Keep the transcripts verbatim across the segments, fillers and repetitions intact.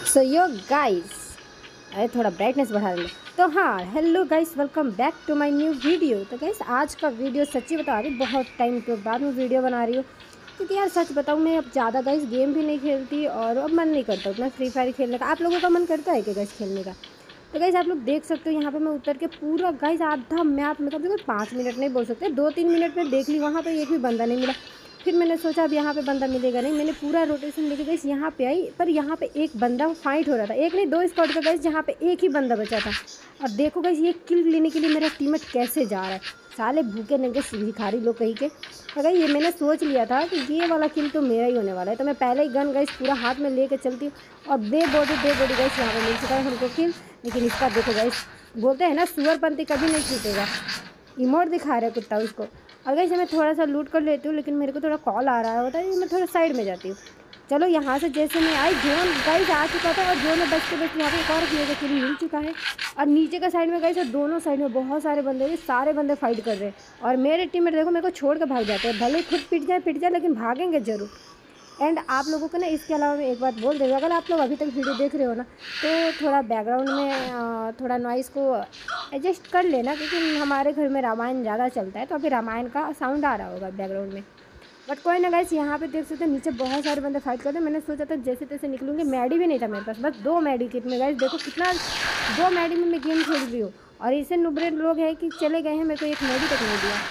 सो yo guys, अरे थोड़ा brightness बढ़ा दें। तो हाँ, hello guys, welcome back to my new video. तो गाइस आज का वीडियो सच्ची बता रही, बहुत टाइम के बाद मैं वीडियो बना रही हूँ, क्योंकि यार सच बताऊँ मैं अब ज़्यादा गाइस गेम भी नहीं खेलती और अब मन नहीं करता उतना फ्री फायर खेलने का। आप लोगों का मन करता है कि गाइस खेलने का? तो गाइस आप लोग देख सकते हो यहाँ पे मैं उतर के पूरा गाइस आधा मैप में, कम से कम पाँच मिनट नहीं बोल सकते, दो तीन मिनट में देख ली, वहाँ पे एक भी बंदा नहीं मिला। फिर मैंने सोचा अब यहाँ पे बंदा मिलेगा नहीं, मैंने पूरा रोटेशन लेके गई यहाँ पे आई, पर यहाँ पे एक बंदा फाइट हो रहा था, एक नहीं दो स्क्वाड का गाइस, जहाँ पे एक ही बंदा बचा था। और देखो गाइस ये किल लेने के लिए मेरा टीममेट कैसे जा रहा है, साले भूखे नंगे भिखारी लोग कहीं के। अगर ये मैंने सोच लिया था कि ये वाला किल तो मेरा ही होने वाला है, तो मैं पहले ही गन गाइस पूरा हाथ में लेके चलती हूँ। और दे बॉडी दे बॉडी गाइस यहाँ पे मिल चुका है हमको किल। लेकिन इसका देखो गाइस, बोलते हैं ना सुअरपंथी कभी नहीं छूटेगा, इमोट दिखा रहा है कुत्ता उसको। और गाइस मैं थोड़ा सा लूट कर लेती हूँ, लेकिन मेरे को थोड़ा कॉल आ रहा होता है, मैं थोड़ा साइड में जाती हूँ। चलो यहाँ से जैसे मैं आई, जोन गाइस आ चुका था और जोन में बचते बचते यहाँ पे एक और किए किल मिल चुका है। और नीचे का साइड में गाइस, दोनों साइड में बहुत सारे बंदे हैं, सारे बंदे फाइट कर रहे हैं। और मेरे टीममेट देखो मेरे को छोड़ कर भाग जाते हैं, भले खुद पिट जाए पिट जाए लेकिन भागेंगे जरूर। एंड आप लोगों को ना इसके अलावा मैं एक बात बोल देगा, अगर आप लोग अभी तक वीडियो देख रहे हो ना, तो थोड़ा बैकग्राउंड में थोड़ा नॉइज़ को एडजस्ट कर लेना, क्योंकि हमारे घर में रामायण ज़्यादा चलता है, तो अभी रामायण का साउंड आ रहा होगा बैकग्राउंड में। बट कोई ना गाइस, यहाँ पे देख सकते हैं नीचे बहुत सारे बंदे फाइट करते हैं। मैंने सोचा था जैसे तैसे निकलूँगी, मैडी भी नहीं था मेरे पास, बस दो मैडी किट में गाइस देखो कितना, दो मैडी में मैं गेम खेल रही हूँ। और इसे नुबरे लोग हैं कि चले गए हैं, मेरे को एक मैडी तक नहीं दिया।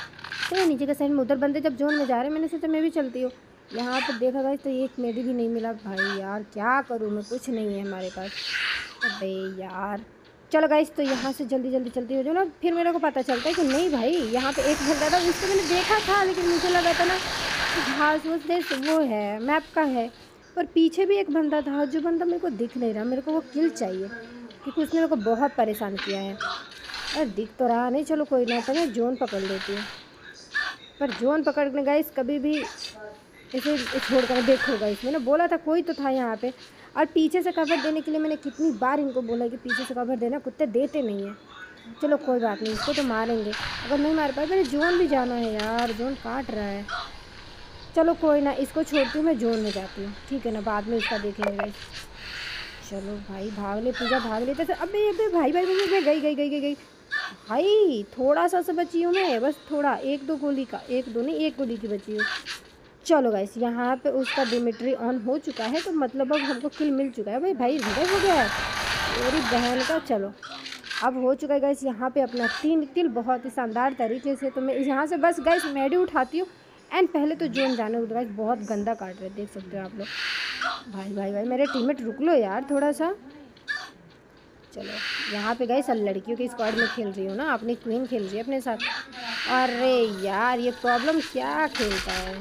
तो नीचे के साइड में उधर बंदे जब जोन में जा रहे हैं, मैंने सोचा मैं भी चलती हूँ। यहाँ पर देखा गाइस तो एक मेडी भी नहीं मिला। भाई यार क्या करूँ मैं, कुछ नहीं है हमारे पास। अबे यार चलो गाइस, तो यहाँ से जल्दी जल्दी चलती हो जो ना, फिर मेरे को पता चलता है कि नहीं भाई यहाँ पे एक बंदा था, उसको मैंने देखा था, लेकिन मुझे लगा था ना घास वूस देश वो है मैप का है, पर पीछे भी एक बंदा था, जो बंदा मेरे को दिख नहीं रहा। मेरे को वो किल चाहिए, क्योंकि उसने मेरे को बहुत परेशान किया है। अरे दिख तो रहा नहीं, चलो कोई ना, तो मैं जोन पकड़ लेती हूँ। पर जोन पकड़ने गाइस कभी भी इसे छोड़ कर देखो गाइस, मैंने बोला था कोई तो था यहाँ पे। और पीछे से कवर देने के लिए मैंने कितनी बार इनको बोला कि पीछे से कवर देना, कुत्ते देते नहीं हैं। चलो कोई बात नहीं, इसको तो मारेंगे, अगर नहीं मार पाए। मेरे जोन भी जाना है यार, जोन काट रहा है। चलो कोई ना, इसको छोड़ती हूँ, मैं जोन में जाती हूँ, ठीक है ना, बाद में इसका देखेंगे गाइस। चलो भाई भाग ले पूजा, भाग ले। तो अबे अबे भाई भाई भाई मैं गई गई गई गई गई भाई, थोड़ा सा से बची हूँ मैं, बस थोड़ा, एक दो गोली का, एक दो नहीं एक गोली की बची हूँ। चलो गाइस यहाँ पे उसका डिमिट्री ऑन हो चुका है, तो मतलब अब हमको किल मिल चुका है। भाई भाई रिवाइव हो गया है मेरी बहन का। चलो अब हो चुका है गाइस यहाँ पे अपना तीन किल बहुत ही शानदार तरीके से। तो मैं यहाँ से बस गाइस मैडी उठाती हूँ, एंड पहले तो जोन जाने हो गाइस, बहुत गंदा काट रहे देख सकते हो आप लोग। भाई भाई भाई मेरे टीममेट रुक लो यार थोड़ा सा। चलो यहाँ पे गाइस लड़कियों के स्क्वाड में खेल रही हूँ ना, अपनी क्वीन खेल रही है अपने साथ। अरे यार ये प्रॉब्लम क्या खेलता है,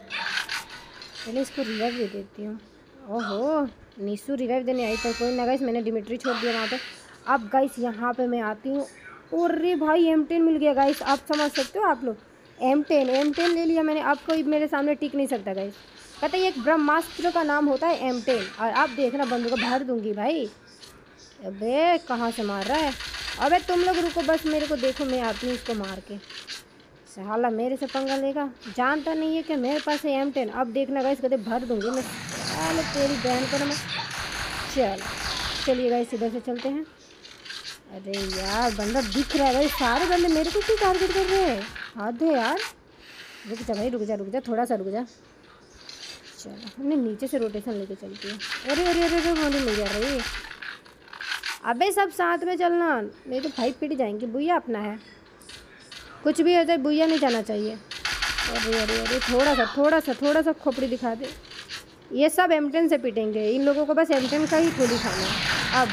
पहले इसको रिवाइव दे देती हूँ। ओहो नीसू रिवाइव देने आई, पर कोई ना गाइस, मैंने डिमिट्री छोड़ दिया वहाँ पे। अब गाइस यहाँ पे मैं आती हूँ, और रे भाई एम टेन मिल गया गाइस, आप समझ सकते हो आप लोग, एम टेन एम टेन ले लिया मैंने। अब कोई मेरे सामने टिक नहीं सकता गाइस, पता है एक ब्रह्मास्त्र का नाम होता है एम टेन। और आप देखना बंदूक को भर दूँगी भाई। अबे कहाँ से मार रहा है, अबे तुम लोग रुको बस, मेरे को देखो, मैं आती हूँ इसको मार के। साला मेरे से पंगा लेगा, जानता नहीं है कि मेरे पास है एम टेन। अब देखना गाइस कदे भर दूंगी मैं, साले तेरी बहन को ना मैं। चल चलिए गाइस इधर से चलते हैं। अरे यार बंदा दिख रहा है भाई, सारे बंदे मेरे को क्यों टारगेट कर रहे हैं, हद है यार। रुक जा भाई, रुक जा रुक जा थोड़ा सा रुक जा। चलो हमने नीचे से रोटेशन लेके चलती है। अरे अरे अरे अरे गोली मिल जा रही है। अबे सब साथ में चलना, नहीं तो भाई पिट जाएंगे। भैया अपना है, कुछ भी हो जाए भैया नहीं जाना चाहिए। अरे अरे अरे थोड़ा सा थोड़ा सा थोड़ा सा खोपड़ी दिखा दे। ये सब एम टेन से पिटेंगे, इन लोगों को बस एम टेन का ही गोली खाना है। अब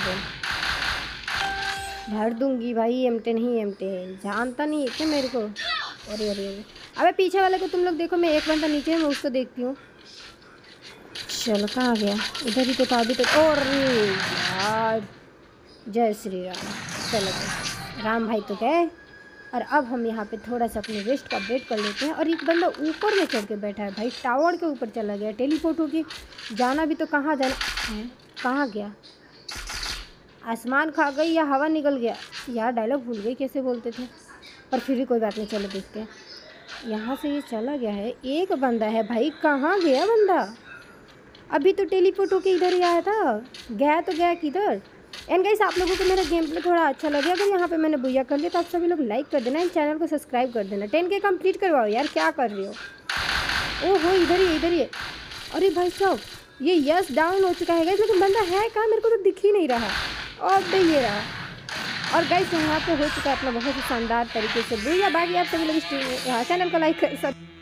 भर दूंगी भाई, एम टेन ही एम टेन, जानता नहीं है क्या मेरे को। अरे अरे अरे अबे पीछे वाले को तुम लोग देखो, मैं एक बंदा नीचे है, मैं उसको देखती हूँ। चलो कहाँ गया, इधर ही तो था अभी तक। और यार जय श्री राम। चलो राम भाई तो गए, और अब हम यहाँ पे थोड़ा सा अपने वेस्ट का वेट कर लेते हैं। और एक बंदा ऊपर में चढ़ के बैठा है भाई, टावर के ऊपर चला गया, टेलीपोर्ट होगी। जाना भी तो कहाँ जाना है, कहाँ गया, आसमान खा गई या हवा निकल गया यार, डायलॉग भूल गई कैसे बोलते थे, पर फिर भी कोई बात नहीं। चलो देखते हैं, यहाँ से ये चला गया है। एक बंदा है भाई, कहाँ गया बंदा, अभी तो टेलीपोर्ट होके इधर ही आया था, गया तो गया किधर। एंड गाइस आप लोगों को मेरा गेम प्ले थोड़ा अच्छा लगे, अगर यहाँ पे मैंने बुया कर लिया तो आप सभी लोग लाइक कर देना, एंड चैनल को सब्सक्राइब कर देना। टेन के कम्प्लीट करवाओ यार, क्या कर रहे हो। ओहो इधर ही इधर ही। अरे भाई साहब ये यस डाउन हो चुका है गाइस, लेकिन बंदा है कहाँ, मेरे को तो दिख ही नहीं रहा। और भाई ये रहा। और गाइस यहाँ पे हो चुका है अपना बहुत ही शानदार तरीके से बुया। बाकी आप सभी लोग चैनल को लाइक कर सकते।